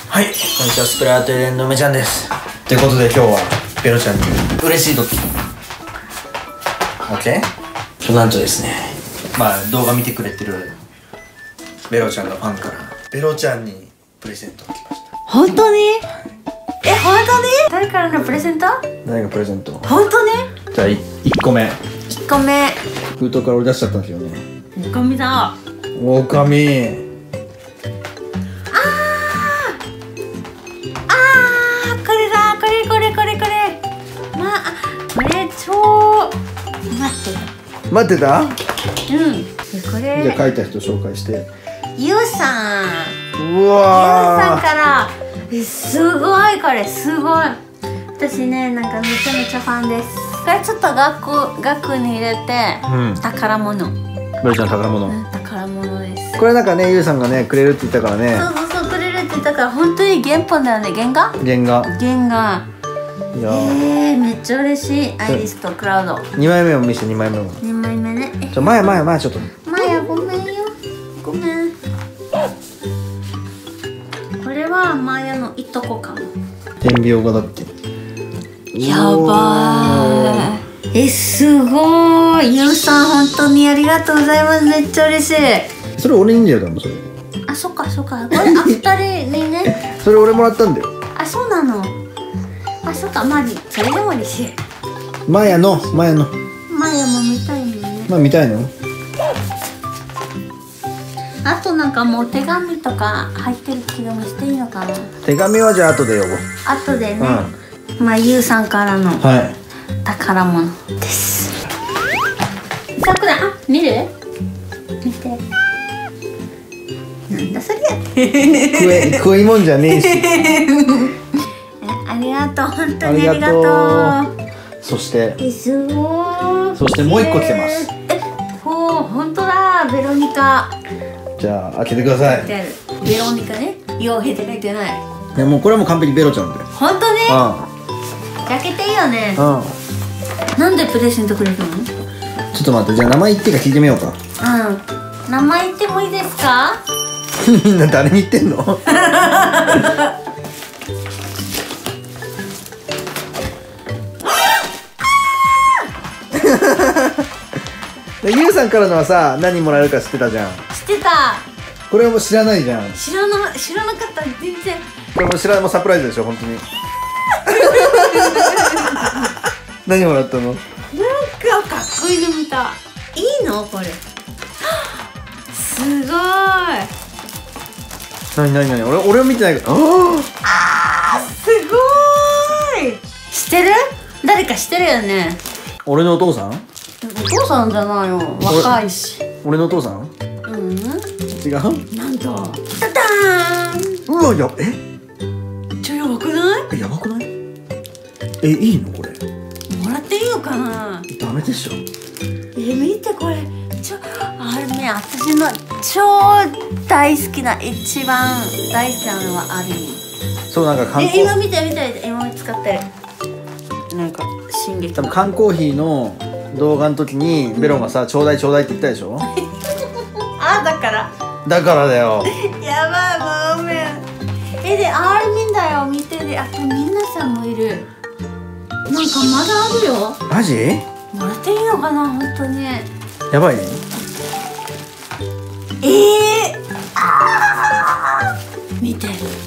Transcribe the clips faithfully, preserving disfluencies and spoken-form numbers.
はい、こんにちは、スプラトゥーンの梅ちゃんです。ということで今日はベロちゃんに嬉しい時 OK？ となんとですね、まあ動画見てくれてるベロちゃんのファンからベロちゃんにプレゼントが来ました。 本当に？え、本当に？誰からのプレゼント？ 誰がプレゼント？ 本当に？ じゃあいっこめ、 いっこめ封筒から折り出しちゃったんですよね。 おかみだ。 おかみ待ってた？うん。これ。じゃあ書いた人紹介して。 ゆうさん。 うわー。ゆうさんから。え、すごいこれすごい。私ね、なんかめちゃめちゃファンです。これちょっと額額に入れて、うん、宝物。 ベロちゃんの宝物。 うん、宝物です。 これなんかね、ゆうさんがねくれるって言ったからね。 そうそうそう、くれるって言ったから本当に原本だよね。原画？ 原画。 原画。いやえー、めっちゃ嬉しい。アイリスとクラウドにまいめを見せて。にまいめもにまいめね。 ちょ、前前前ちょっと前ごめんよ、ごめん。これはマヤのいとこかも。 点描画だって。 やばーい。え、すごい。ゆうさん本当にありがとうございます。めっちゃ嬉しい。 それ俺にだよ、多分それ。あ、 そっかそっか。これあ、ふたりにね。 それ俺もらったんだよ。 あ、そうなの。あ、そっか、まあ、それでも嬉しい。 マヤの、マヤの。 マヤも見たいのね。 まあ、見たいの。 あと、なんかもう手紙とか入ってる気がもしていいのかな。 手紙はじゃあ後で呼ぼう。 後でね。うん、まあ、ゆうさんからの。はい。宝物です。さくら、あ、見る。見て。なんだそりゃ。食え、食いもんじゃねえし。 ありがとう、本当にありがとう。 そしてえ、すごい。 そしてもう一個来てます。 え、ほう、本当だ、ベロニカ。 じゃあ開けてください。 ベロニカね、ようへって書いてない。 いや、もうこれはもう完璧ベロちゃんで。 本当ね。開けていいよね。うん。なんでプレゼントくれたの？ちょっと待って、じゃあ名前言ってか聞いてみようか。 うん。名前言ってもいいですか？ みんな誰に言ってんの？ゆうさんからのはさ、何もらえるか知ってたじゃん。 知ってた。 これはもう知らないじゃん。 知らな、知らなかった、全然。 これも知らない、もうサプライズでしょ、本当に。何もらったの？なんかかっこいいの見た。いいのこれ。すごい。 何何何、俺俺を見てないけど。ああ、すごい。知ってる？誰か知ってるよね。 俺のお父さん？ お父さんじゃないよ。若いし。 俺のお父さん？ うん。違う？ なんと。タターン。 うわ、やえ？ ちょ、やばくない？ え、やばくない？え、いいのこれ？ もらっていいのかな？ ダメでしょ。 え、見てこれ。ちょ、あれね、私の超大好きな、一番大好きなのはアルミン。 そう、なんか缶コーヒー。 え、今見て見て、今使ってる。なんか進撃。 多分缶コーヒーの動画の時にベロンがさ、ちょうだいちょうだいって言ったでしょ。 あ、だからだからだよ。 やばい、ごめん。え、で、アールミンだよ、見てで。あとみんなさんもいる。なんかまだあるよ。 マジ？ もらっていいのかな、本当に。 やばいね。 ええー、あー、見て。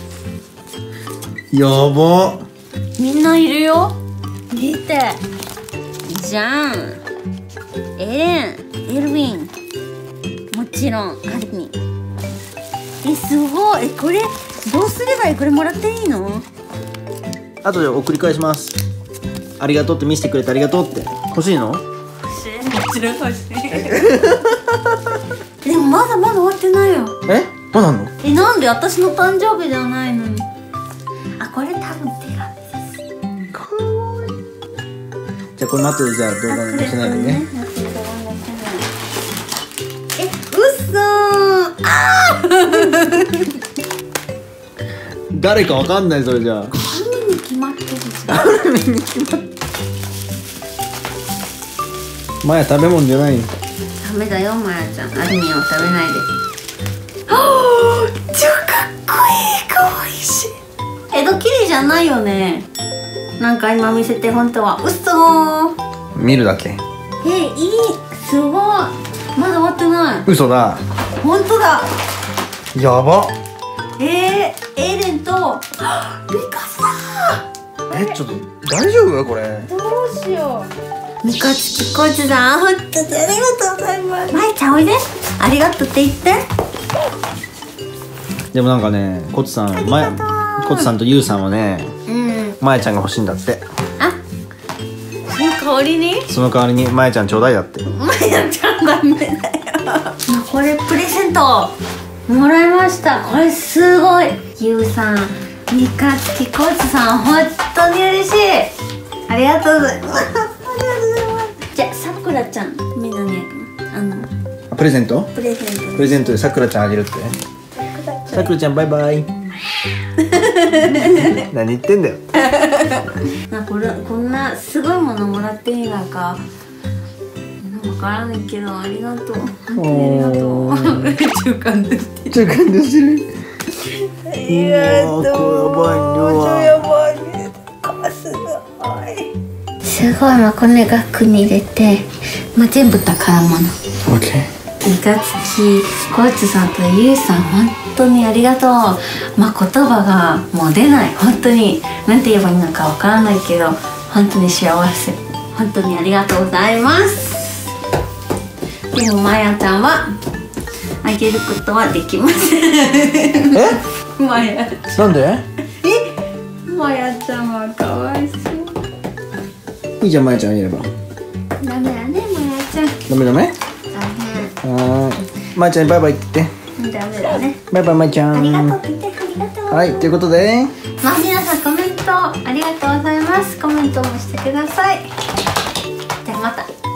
やば。 みんないるよ。見て。じゃん。エレン、エルウィン。もちろん、アルミン。え、すごい。え、これ、どうすればいい？これもらっていいの？ 後で送り返します。ありがとうって見せてくれてありがとうって。欲しいの？ 欲しい。もちろん欲しい。でもまだまだ終わってないよ。 え？まだあんの？ え、なんで？私の誕生日ではないのに。あ、これ多分手紙です。 かわいい。じゃあこの後でじゃあ動画に載せないのね。 え、うっそー。あー誰かわかんない、それじゃあ。 アルミに決まってるじゃん。 アルミに決まってる。マヤ食べ物じゃないよ。 ダメだよ、マヤちゃん。アルミを食べないで。超かっこいい、かわいいし。 けど綺麗じゃないよね。なんか今見せて、本当は嘘ー。 見るだけ。 え、いい、すごい。まだ終わってない。 嘘だ。 本当だ。 やば。 えー、エレンとミカさん。え、ちょっと大丈夫これ。 どうしよう。ミカツキコツさん、本当にありがとうございます。まいちゃんおいで。ありがとうって言って。 でもなんかね、コツさん、まや、コツさんとユウさんはね、うん、まやちゃんが欲しいんだって。 あ、その代わりに？ その代わりにまやちゃんちょうだいだって。 まやちゃんダメだよ。これプレゼントもらいました。これすごい。ユウさん、ミカツキコツさん、本当に嬉しい。ありがとうございます。ありがとうございます。じゃあさくらちゃん、みんなにあのプレゼント？ プレゼント。 プレゼントでさくらちゃんあげるって。さくらちゃんバイバイ。何言ってんだよ。 なこれこんなすごいものもらっていいなんかわからないけど、ありがとう。本当にありがとう。中間でしてる。 中間でしてる。 ありがとう。やばいね。すごい。すごい、まあこれ額に入れて、まあ全部宝物。 オッケー。 ミカツキコーチさんとユウさん、本当にありがとう。まあ言葉がもう出ない。本当になんて言えばいいのかわからないけど、本当に幸せ。本当にありがとうございます。でもまやちゃんはあげることはできません。 え？ まやちゃん。 なんで？ え？まやちゃんはかわいそう。 いいじゃん、まやちゃんあげれば。 ダメだね、まやちゃん。 ダメダメ？はい、まやちゃんにバイバイって言って。 ダメだね。 バイバイまやちゃん。 ありがとうって言って、ありがとう。 はい、ということで、 まあ皆さんコメントありがとうございます。コメントもしてください。じゃあまた。